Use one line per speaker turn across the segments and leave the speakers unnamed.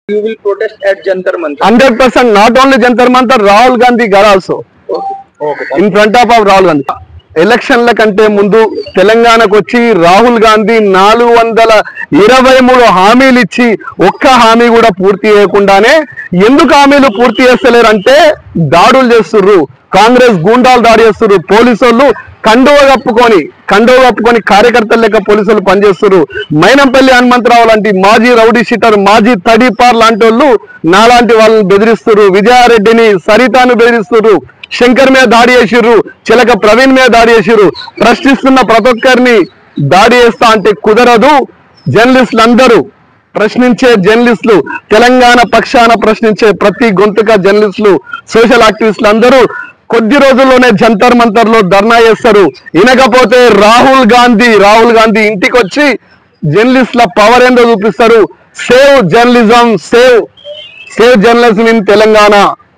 You will protest at Jantar Mantar.
100%. Not only Jantar Mantar, Rahul Gandhi got also in front of Rahul Gandhi. ఎలక్షన్ల కంటే ముందు తెలంగాణకు వచ్చి రాహుల్ గాంధీ 423 హామీలు ఇచ్చి ఒక్క హామీ కూడా పూర్తి చేయకుండానే ఎందుకు హామీలు పూర్తి చేస్తలేరంటే దాడులు చేస్తుర్రు, కాంగ్రెస్ గూండాలు దాడి చేస్తుర్రు, పోలీసులు కండువ కప్పుకొని కార్యకర్తల లెక్క పోలీసులు పనిచేస్తున్నారు. మైనంపల్లి హనుమంతరావు లాంటి మాజీ రౌడీ షీటర్, మాజీ తడిపార్ లాంటి వాళ్ళు నాలాంటి వాళ్ళని బెదిరిస్తున్నారు. విజయారెడ్డిని, సరితాను బెదిరిస్తున్నారు. శంకర్ మీద దాడి చేసిర్రు, చిలక ప్రవీణ్ మీద దాడి చేసిర్రు. ప్రశ్నిస్తున్న ప్రతి ఒక్కరిని దాడి చేస్తా అంటే కుదరదు. జర్నలిస్టులు అందరూ ప్రశ్నించే జర్నలిస్టులు, తెలంగాణ పక్షాన ప్రశ్నించే ప్రతి గొంతుక జర్నలిస్టులు, సోషల్ యాక్టివిస్టులు అందరూ కొద్ది రోజుల్లోనే జంతర్ మంతర్ లో ధర్నా చేస్తారు. వినకపోతే రాహుల్ గాంధీ ఇంటికి వచ్చి జర్నలిస్టుల పవర్ ఏందో చూపిస్తారు. Save journalism, save journalism in Telangana,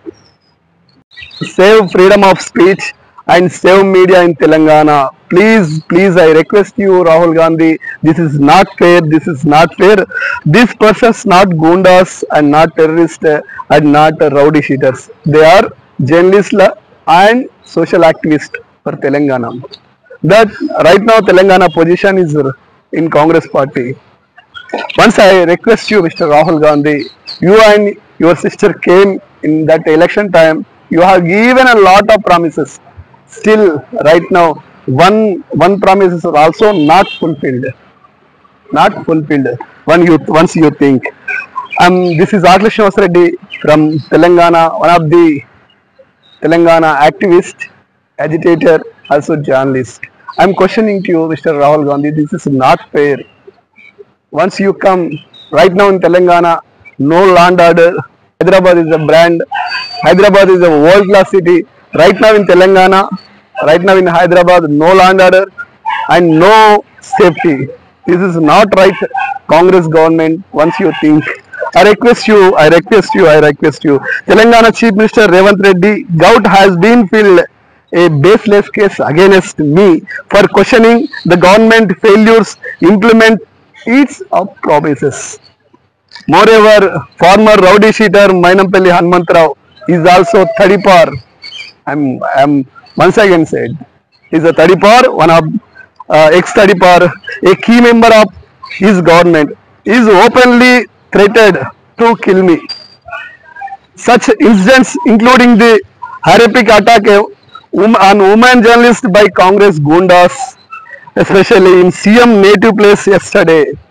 save freedom of speech and save media in Telangana. Please, I request you, Rahul Gandhi, this is not fair. These persons not goondas and not terrorists and not rowdy sheeters. They are journalists and social activists for Telangana. That right now Telangana position is in Congress party. Once I request you, Mr. Rahul Gandhi, you and your sister came in that election time. You have given a lot of promises. Still, right now, one promise is also not fulfilled. Once you think. This is Atla Srinivas Reddy from Telangana, one of the Telangana activist, agitator, also journalist. I'm questioning to you, Mr. Rahul Gandhi. This is not fair. Once you come right now in Telangana, no land order. Hyderabad is a brand. Hyderabad is a world-class city. Right now in Telangana, right now in Hyderabad, no land order and no safety. This is not right, Congress government. Once you think, I request you. Telangana Chief Minister Revanth Reddy, gout has been filled a baseless case against me for questioning the government failures implement its promises. Moreover, former rowdy sheeter Maynampalli Hanumantarao is also Tadipar. I'm once again said, is a Tadipar, one of ex-Tadipar, a key member of his government, is openly threatened to kill me. Such incidents, including the horrific attack on woman journalist by Congress goondas, especially in CM native place yesterday,